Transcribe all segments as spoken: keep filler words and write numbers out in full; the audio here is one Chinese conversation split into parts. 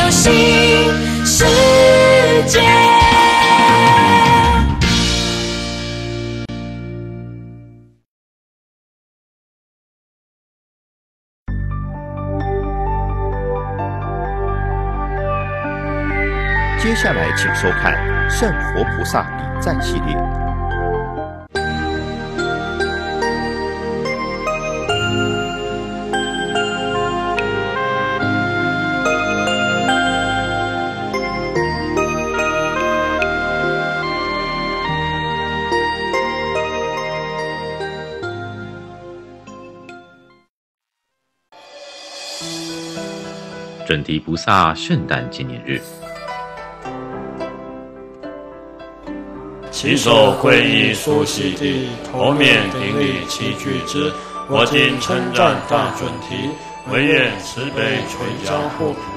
新世界。 接下来请收看圣活菩萨礼赞系列。 准提菩萨圣诞纪念日， 其手皈依苏悉地，头面顶礼七具之。我今称赞大准提，唯愿慈悲垂交护土。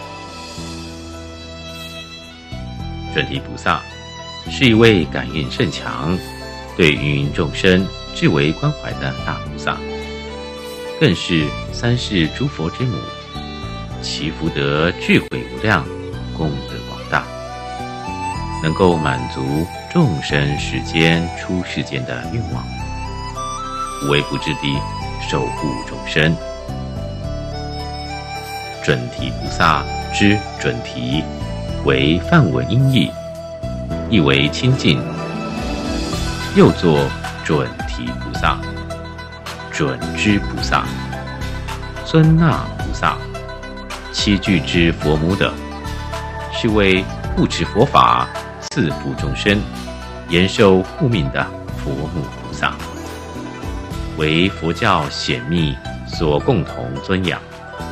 准提菩萨是一位感应甚强、对芸芸众生至为关怀的大菩萨，更是三世诸佛之母，其福德智慧无量，功德广大，能够满足众生世间出世间的愿望，无微不至地守护众生。准提菩萨之准提为梵文音译，意为清净，又作准提菩萨、准知菩萨、尊那菩萨，七具之佛母等，是为护持佛法、赐福众生、延寿护命的佛母菩萨，为佛教显密所共同尊仰。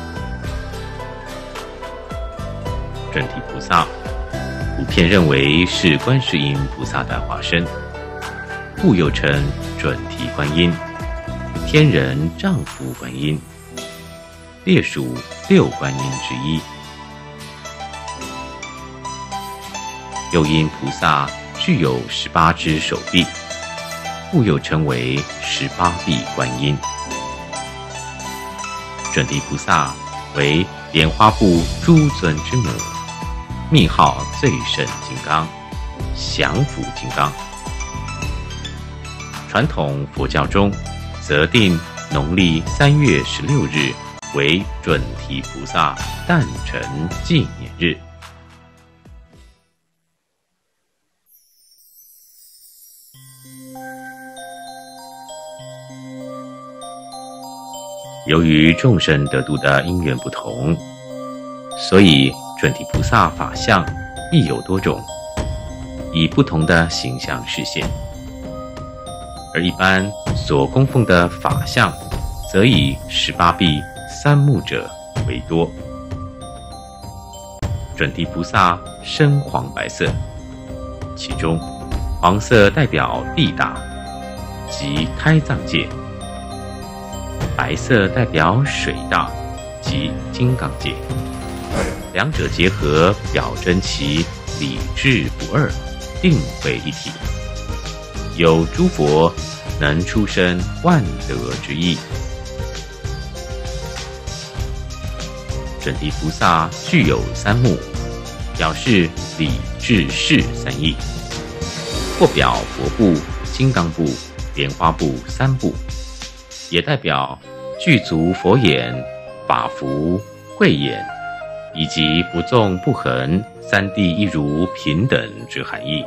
准提菩萨普遍认为是观世音菩萨的化身，故又称准提观音、天人丈夫观音，列属六观音之一。又因菩萨具有十八只手臂，故又称为十八臂观音。准提菩萨为莲花部诸尊之母，密号最胜金刚、降伏金刚。传统佛教中则定农历三月十六日为准提菩萨诞辰纪念日。由于众生得度的因缘不同，所以准提菩萨法相亦有多种，以不同的形象示现。而一般所供奉的法相，则以十八臂三目者为多。准提菩萨身黄白色，其中黄色代表地大即胎藏界，白色代表水大即金刚界，两者结合，表征其理智不二，定为一体，有诸佛能出生万德之意。准提菩萨具有三目，表示理智事三义，或表佛部、金刚部、莲花部三部，也代表具足佛眼、法福、慧眼，以及不纵不横、三谛一如平等之含义。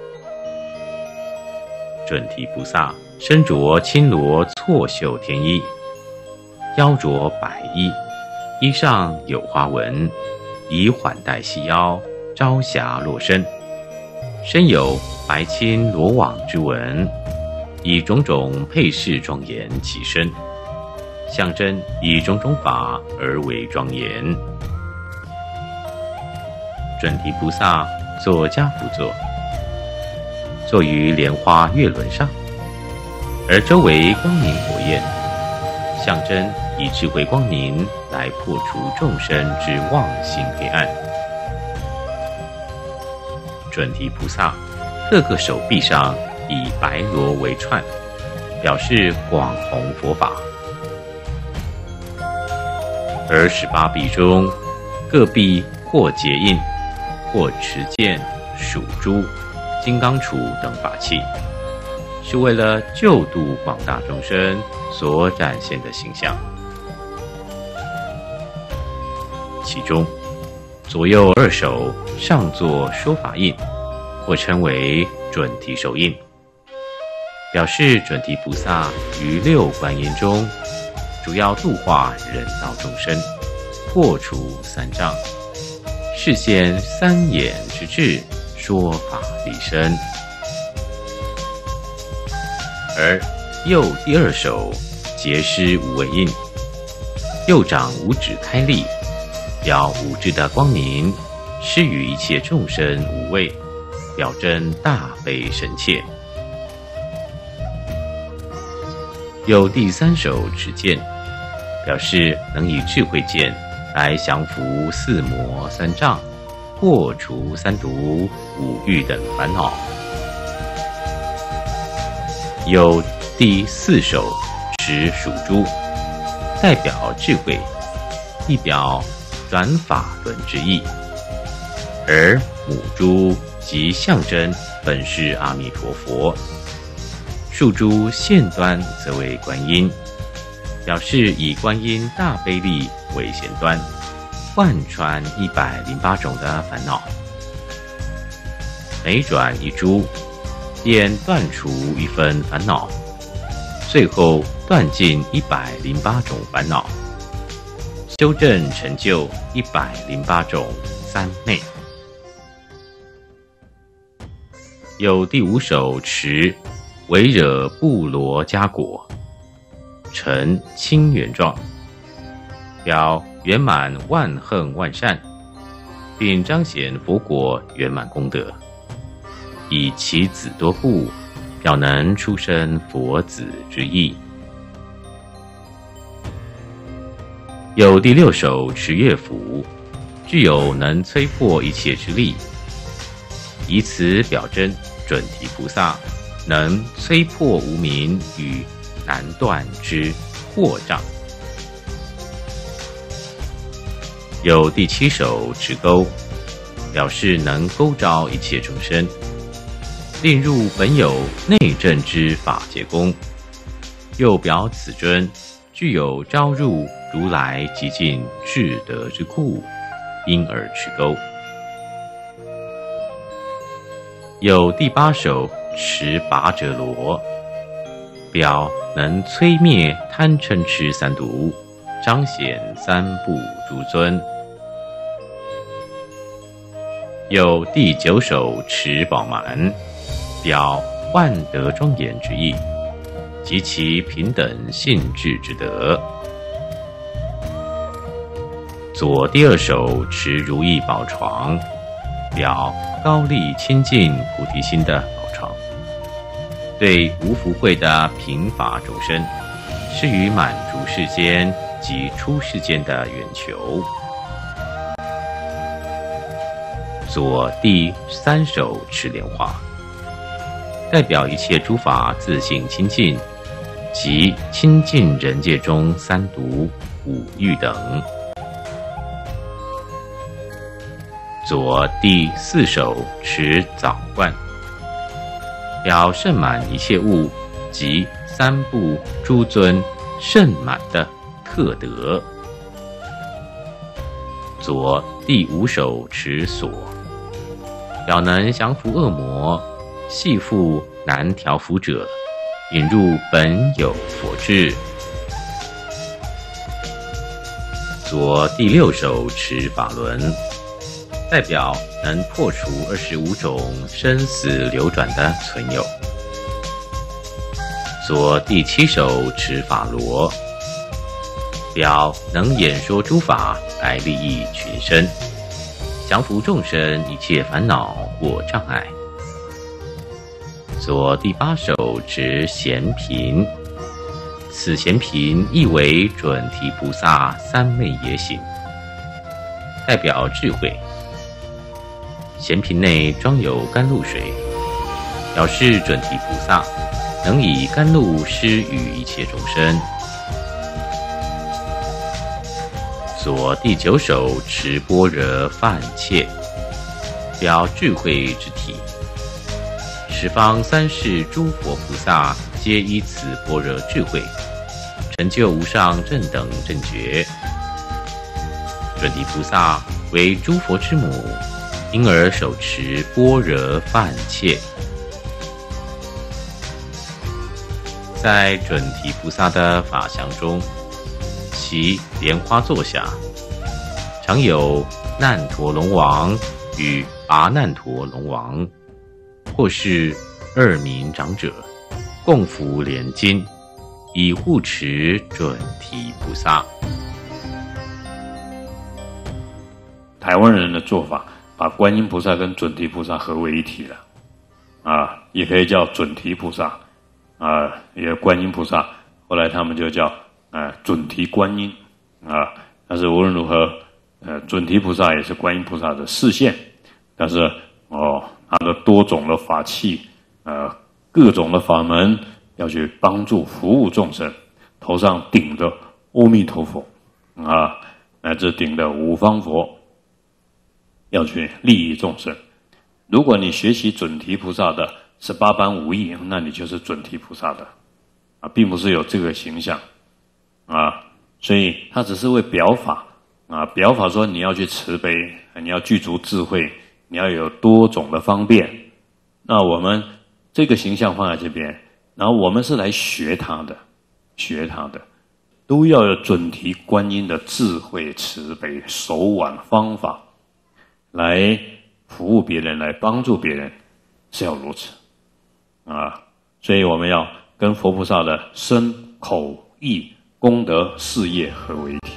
准提菩萨身着青罗错绣天衣，腰着白衣，衣上有花纹，以缓带细腰，朝霞落身，身有白青罗网之纹，以种种配饰庄严其身，象征以种种法而为庄严。准提菩萨坐家趺坐，坐于莲花月轮上，而周围光明火焰，象征以智慧光明来破除众生之妄心黑暗。准提菩萨各个手臂上以白罗为串，表示广弘佛法，而十八臂中各臂或结印，或持剑、属珠、金刚杵等法器，是为了救度广大众生所展现的形象。其中，左右二手上作说法印，或称为准提手印，表示准提菩萨于六观音中，主要度化人道众生，破除三障，示现三眼之智，说法利生。而右第二手结施无畏印，右掌五指开立，表五智的光明，施予一切众生无畏，表征大悲深切。有第三手持剑，表示能以智慧剑来降伏四魔三障，破除三毒五欲等烦恼。有第四手持属珠，代表智慧，亦表转法轮之意，而母珠即象征本是阿弥陀佛，竖珠线端则为观音，表示以观音大悲力为弦端，贯穿一百零八种的烦恼，每转一珠，便断除一分烦恼，最后断尽一百零八种烦恼，修正成就一百零八种三昧。有第五手持围惹布罗迦果，呈清圆状，表圆满万行万善，并彰显佛果圆满功德，以其子多故，表能出生佛子之意。有第六手持乐符，具有能摧破一切之力，以此表征准提菩萨能摧破无明与难断之惑障。有第七手持钩，表示能勾招一切众生，令入本有内证之法界功，又表此尊具有招入如来极尽智德之库，因而持钩。有第八手持拔者罗，表能摧灭贪嗔痴三毒，彰显三部诸尊。有第九手持宝鬘，表万德庄严之意，及其平等性质之德。左第二手持如意宝床，表高丽清净菩提心的宝床，对无福慧的贫乏众生，施予满足世间及出世间的愿求。左第三手持莲花，代表一切诸法自性清净，即清净人界中三毒五欲等。左第四手持枣冠，表盛满一切物及三部诸尊盛满的特德。左第五手持锁，表能降伏恶魔，系缚难调伏者，引入本有佛智。左第六手持法轮，代表能破除二十五种生死流转的存有。左第七手持法螺，表能演说诸法来利益群生，降伏众生一切烦恼或障碍。左第八手持贤频，此贤频意为准提菩萨三昧耶行，代表智慧。贤瓶内装有甘露水，表示准提菩萨能以甘露施予一切众生。左所第九首持般若梵切，表智慧之体。十方三世诸佛菩萨皆依此般若智慧，成就无上正等正觉。准提菩萨为诸佛之母，因而手持般若梵切。在准提菩萨的法相中，其莲花座下，常有难陀龙王与跋难陀龙王，或是二名长者，共扶莲巾，以护持准提菩萨。 台湾人的做法，把观音菩萨跟准提菩萨合为一体了，啊，也可以叫准提菩萨，啊，也观音菩萨，后来他们就叫啊准提观音，啊，但是无论如何，呃，准提菩萨也是观音菩萨的示现，但是哦，他的多种的法器，呃，各种的法门，要去帮助服务众生，头上顶着阿弥陀佛，啊，乃至顶的五方佛。要去利益众生。如果你学习准提菩萨的十八般武艺，那你就是准提菩萨的啊，并不是有这个形象啊，所以他只是为表法啊，表法说你要去慈悲，你要具足智慧，你要有多种的方便。那我们这个形象放在这边，然后我们是来学他的，学他的，都要有准提观音的智慧、慈悲、手腕、方法。来服务别人，来帮助别人，是要如此啊！所以我们要跟佛菩萨的身、口、意、功德、事业合为一体。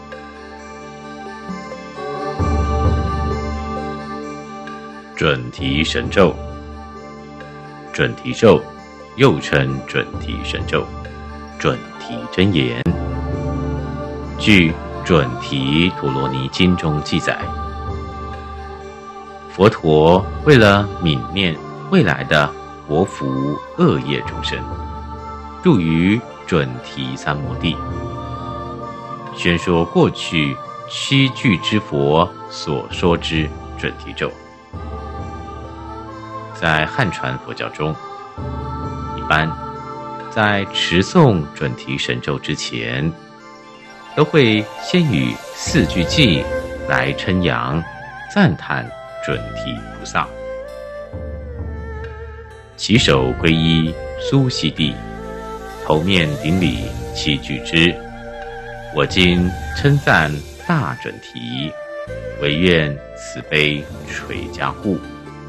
准提神咒，准提咒又称准提神咒、准提真言。据《准提陀罗尼经》中记载，佛陀为了泯灭未来的薄福恶业众生，入于准提三摩地，宣说过去七具之佛所说之准提咒。在汉传佛教中，一般在持诵准提神咒之前，都会先以四句偈来称扬赞叹准提菩萨。起手皈依苏悉地，头面顶礼七句之。我今称赞大准提，唯愿慈悲垂加护。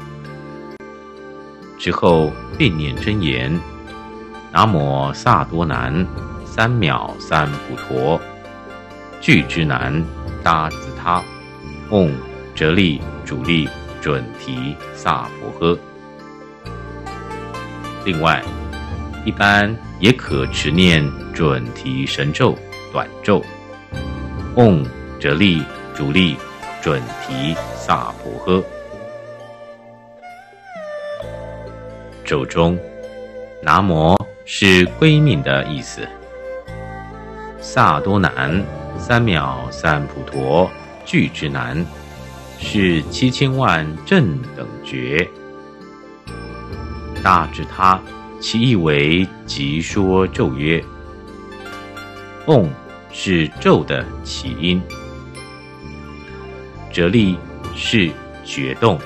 之后并念真言：南无萨多南，三藐三菩陀，具之南，达子他，嗡哲利主力准提萨婆诃。另外，一般也可持念准提神咒短咒：嗡哲利主力准提萨婆诃。咒中，南无是归命的意思，萨多南、三藐三菩陀、具之南是七千万正等觉。大智他其意为即说咒曰：嗡是咒的起因，哲利是觉动，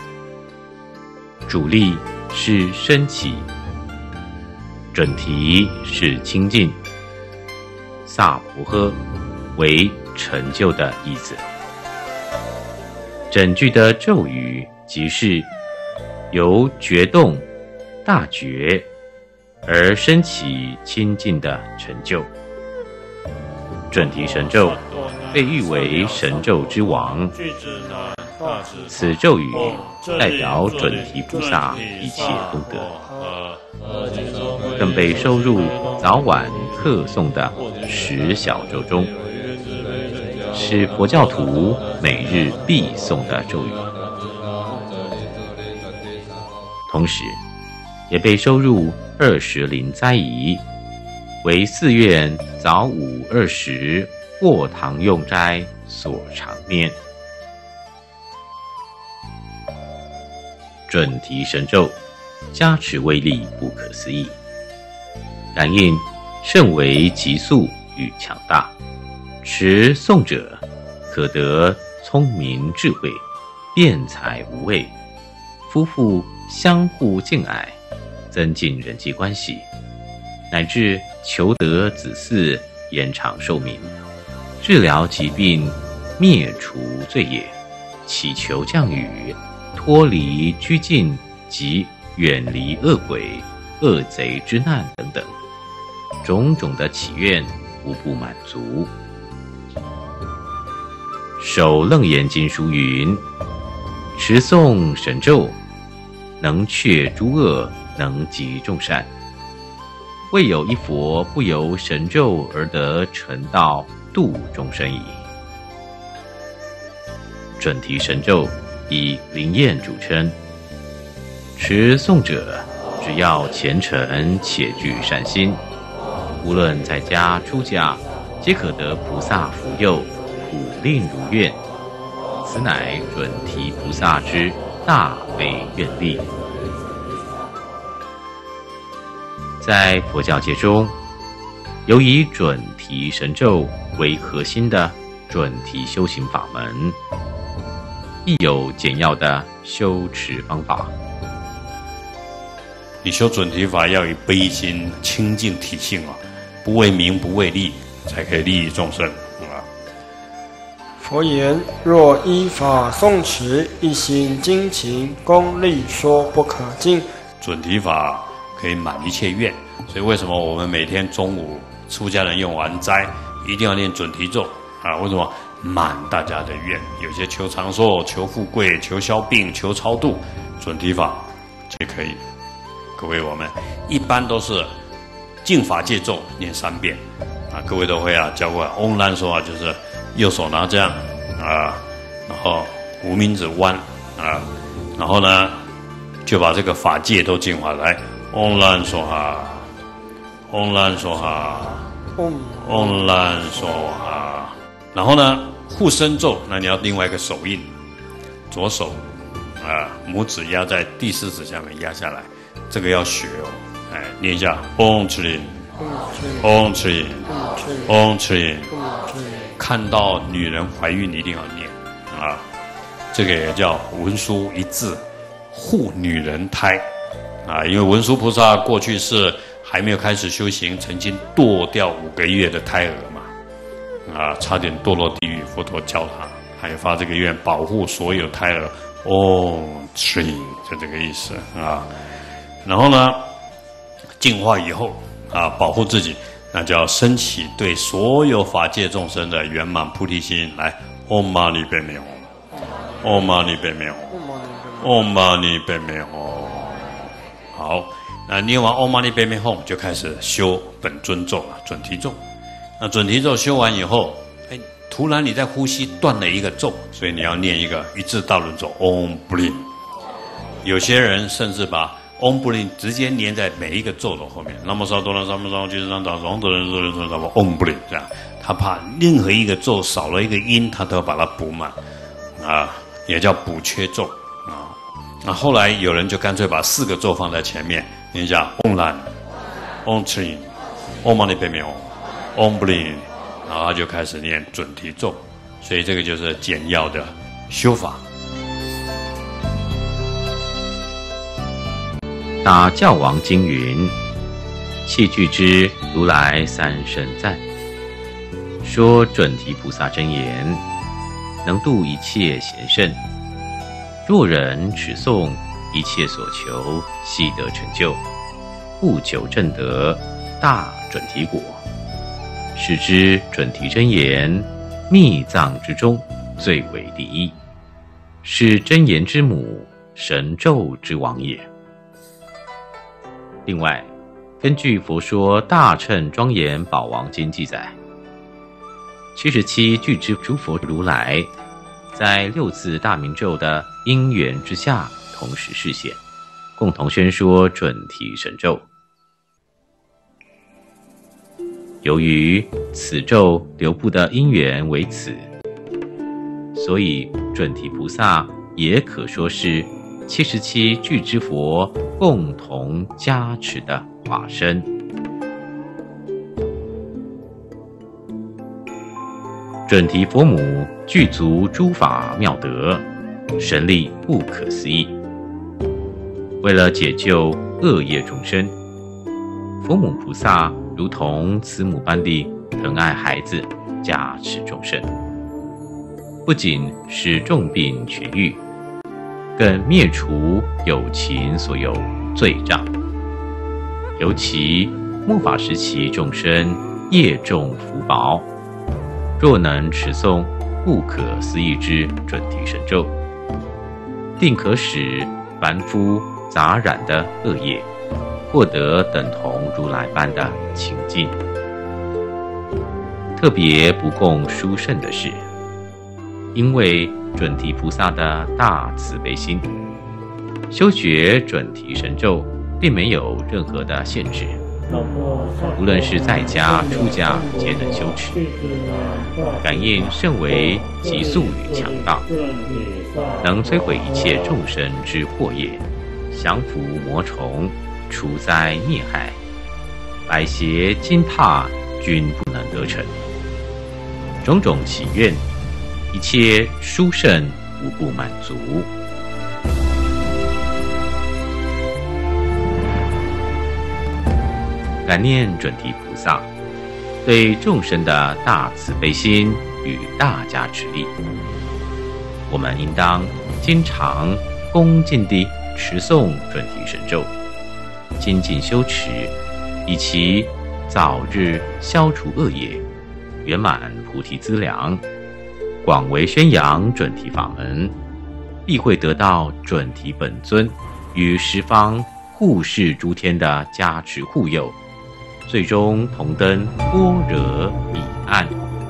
主力是升起，准提是清净，萨婆诃为成就的意思。整句的咒语即是由觉动大觉而升起清净的成就。准提神咒被誉为神咒之王，此咒语代表准提菩萨一切功德，更被收入早晚课诵的十小咒中，是佛教徒每日必诵的咒语。同时也被收入二十灵斋仪，为寺院早午二时卧堂用斋所常念。准提神咒加持威力不可思议，感应甚为急速与强大，持诵者可得聪明智慧，辩才无畏，夫妇相互敬爱，增进人际关系，乃至求得子嗣，延长寿命，治疗疾病，灭除罪业，祈求降雨，脱离拘禁及远离恶鬼、恶贼之难等等，种种的祈愿无不满足。首楞严经书云：持诵神咒，能却诸恶，能集众善。未有一佛不由神咒而得成道度众生矣。准提神咒以灵验著称，持诵者只要虔诚且具善心，无论在家出家，皆可得菩萨福佑，普令如愿。此乃准提菩萨之大悲愿力。在佛教界中，有以准提神咒为核心的准提修行法门，亦有简要的修持方法。 你修准提法要以悲心清净体性啊，不为名不为利，才可以利益众生啊。 佛言：若依法诵持，一心精勤，功力说不可尽。 准提法可以满一切愿，所以为什么我们每天中午出家人用完斋一定要念准提咒啊？为什么？满大家的愿，有些求长寿、求富贵、求消病、求超度，准提法皆可以。各位，我们一般都是净法界咒念三遍啊，各位都会啊教过来。嗡兰说啊，就是右手拿这样啊，然后无名指弯啊，然后呢就把这个法界都净化来。嗡兰说哈，嗡兰说哈，嗡兰说哈，然后呢护身咒，那你要另外一个手印，左手啊拇指压在第四指下面压下来，这个要学哦。哎，念一下嗡哧林，嗡哧林，嗡哧林。看到女人怀孕一定要念啊，这个也叫文殊一字护女人胎啊，因为文殊菩萨过去是还没有开始修行，曾经堕掉五个月的胎儿嘛，啊，差点堕落地狱，佛陀教他，还发这个愿保护所有胎儿。哦，是就这个意思啊。然后呢，净化以后啊，保护自己，那就要升起对所有法界众生的圆满菩提心来。唵嘛呢叭咪吽，唵嘛呢叭咪吽，唵嘛呢叭咪吽。好，那念完唵嘛呢叭咪吽，就开始修本尊咒了，准提咒。那准提咒修完以后，哎，突然你在呼吸断了一个咒，所以你要念一个一字大轮咒，唵不灵。有些人甚至把唵不灵直接粘在每一个咒的后面，那么烧多了三么烧，就是让打龙的人说人说什么唵不灵这样，他怕任何一个咒少了一个音，他都要把它补满，啊，也叫补缺咒啊。那后来有人就干脆把四个咒放在前面，念一下唵兰、唵哧、唵嘛呢叭咪吽、唵不灵，然后他就开始念准提咒，所以这个就是简要的修法。 大教王经云：弃具之如来三圣赞，说准提菩萨真言，能度一切贤圣。若人持诵，一切所求悉得成就，不久证得大准提果。是知准提真言，密藏之中最为第一，是真言之母，神咒之王也。另外，根据《佛说大乘庄严宝王经》记载，七十七具之诸佛如来，在六字大明咒的因缘之下，同时示现，共同宣说准提神咒。 由于此咒流布的因缘为此，所以准提菩萨也可说是七十七具之佛共同加持的化身。准提佛母具足诸法妙德，神力不可思议。为了解救恶业众生，佛母菩萨如同慈母般地疼爱孩子，加持众生，不仅使重病痊愈，更灭除有情所有罪障。尤其末法时期众生业重福薄，若能持诵不可思议之准提神咒，定可使凡夫杂染的恶业获得等同如来般的清净。特别不共殊胜的是，因为准提菩萨的大慈悲心，修学准提神咒并没有任何的限制，无论是在家出家皆能修持，感应甚为急速与强大，能摧毁一切众生之祸业，降伏魔虫，除灾灭害，百邪惊怕均不能得逞。种种祈愿，一切殊胜无不满足。感念准提菩萨对众生的大慈悲心与大加持力，我们应当经常恭敬地持诵准提神咒，精进修持，以其早日消除恶业，圆满菩提资粮，广为宣扬准提法门，必会得到准提本尊与十方护世诸天的加持护佑，最终同登般若彼岸。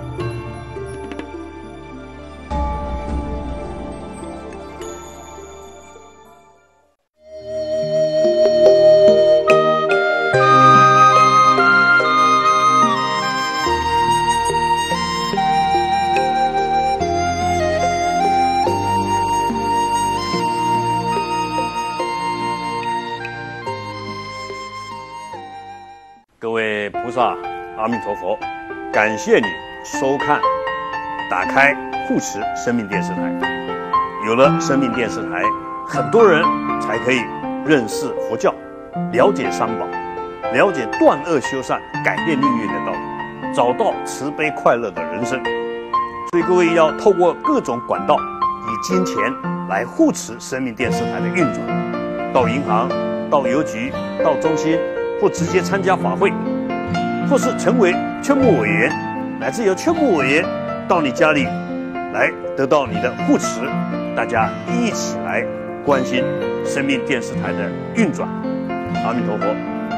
各位菩萨，阿弥陀佛！感谢你收看、打开护持生命电视台。有了生命电视台，很多人才可以认识佛教，了解三宝，了解断恶修善、改变命运的道理，找到慈悲快乐的人生。所以各位要透过各种管道，以金钱来护持生命电视台的运转，到银行、到邮局、到中心，或直接参加法会，或是成为劝募委员，乃至由劝募委员到你家里来得到你的护持，大家一起来关心生命电视台的运转。阿弥陀佛。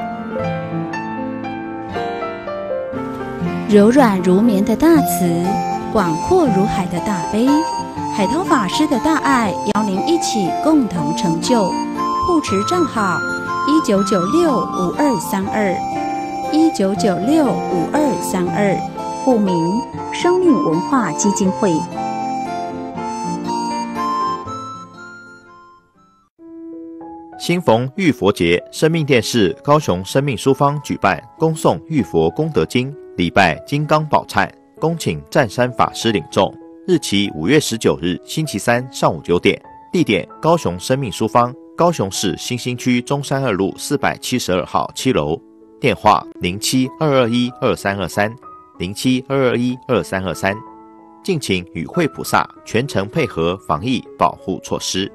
柔软如绵的大慈，广阔如海的大悲，海涛法师的大爱，邀您一起共同成就。护持账号一九九六五二三二，一九九六五二三二，户名生命文化基金会。 新逢浴佛节，生命电视高雄生命书坊举办恭诵浴佛功德经，礼拜金刚宝忏，恭请湛山法师领众。日期五月十九日星期三上午九点，地点高雄生命书坊，高雄市新兴区中山二路四百七十二号七楼，电话零七二二一二三二三，零七二二一二三二三。敬请与会菩萨全程配合防疫保护措施。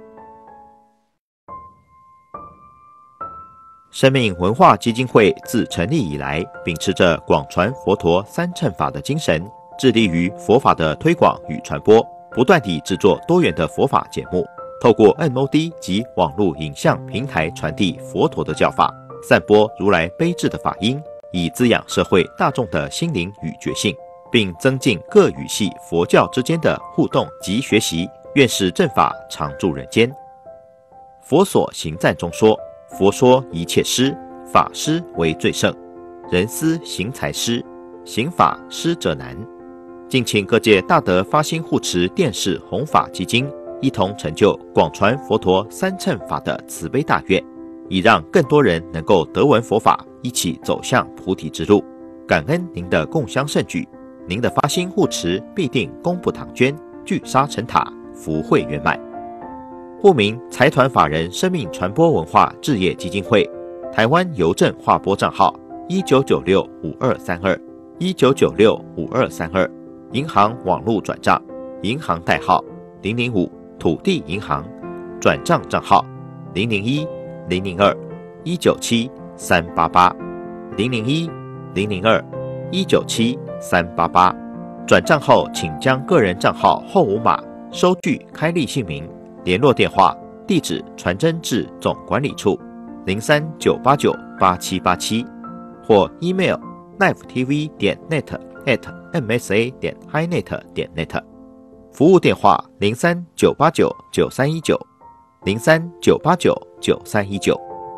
生命文化基金会自成立以来，秉持着广传佛陀三乘法的精神，致力于佛法的推广与传播，不断地制作多元的佛法节目，透过 M O D 及网络影像平台传递佛陀的教法，散播如来悲智的法音，以滋养社会大众的心灵与觉性，并增进各语系佛教之间的互动及学习，愿使正法常驻人间。佛所行赞中说，佛说一切施，法施为最胜，人思行财施， 行法施者难。敬请各界大德发心护持电视弘法基金，一同成就广传佛陀三乘法的慈悲大愿，以让更多人能够得闻佛法，一起走向菩提之路。感恩您的共襄盛举，您的发心护持必定功不唐捐，聚沙成塔，福慧圆满。户名财团法人生命传播文化置业基金会，台湾邮政划拨账号一九九六五二三二一九九六五二三二，银行网络转账，银行代号零零五土地银行，转账账号零零一零零二一九七三八八零零一零零二一九七三八八。转账后，请将个人账号后五码、收据开立姓名、联络电话、地址传真至总管理处零三九八九八七八七，或 email lifetv 点 net at msa 点 highnet 点 net。服务电话零三九八九九三一九零三九八九九三一九。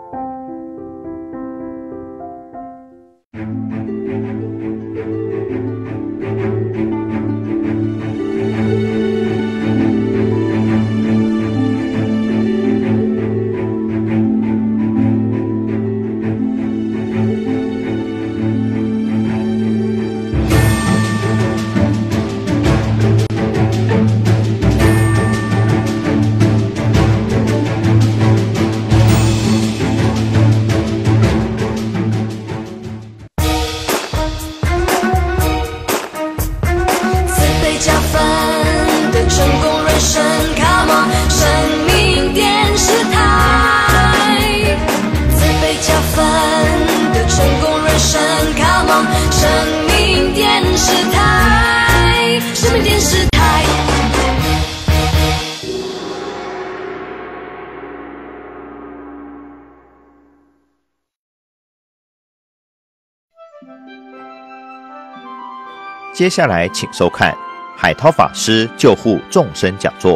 接下来请收看海涛法师救护众生讲座。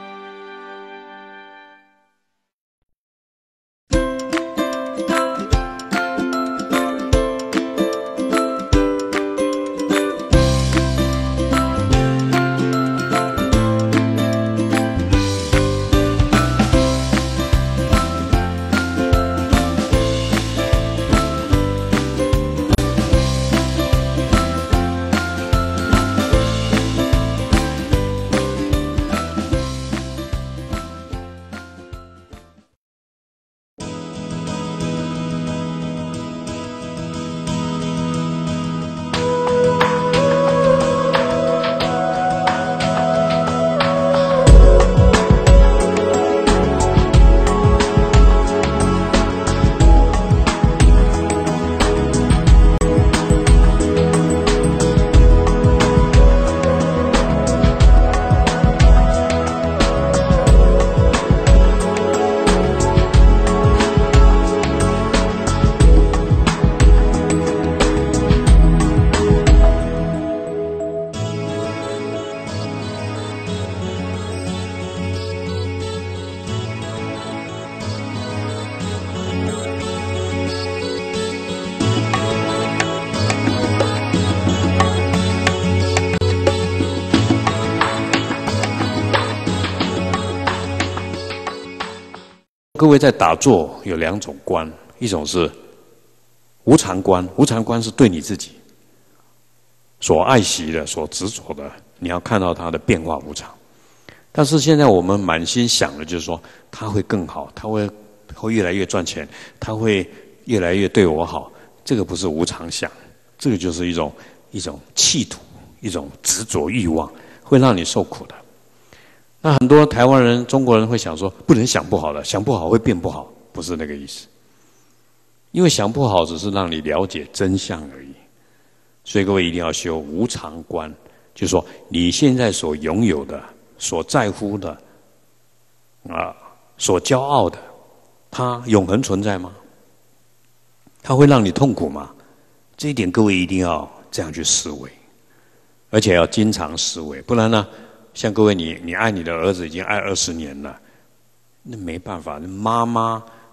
各位在打坐有两种观，一种是无常观，无常观是对你自己所爱惜的、所执着的，你要看到它的变化无常。但是现在我们满心想的就是说，它会更好，它会会越来越赚钱，它会越来越对我好。这个不是无常想，这个就是一种一种企图，一种执着欲望，会让你受苦的。那很多台湾人、中国人会想说，不能想不好的，想不好会变不好，不是那个意思。因为想不好只是让你了解真相而已。所以各位一定要修无常观，就是说你现在所拥有的、所在乎的、啊，所骄傲的，它永恒存在吗？它会让你痛苦吗？这一点各位一定要这样去思维，而且要经常思维，不然呢？像各位你，你爱你的儿子已经爱二十年了，那没办法，妈妈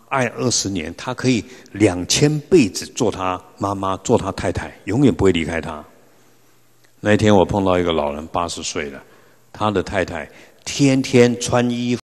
爱二十年，他可以两千辈子做他妈妈，做他太太，永远不会离开他。那一天我碰到一个老人，八十岁了，他的太太天天穿衣服。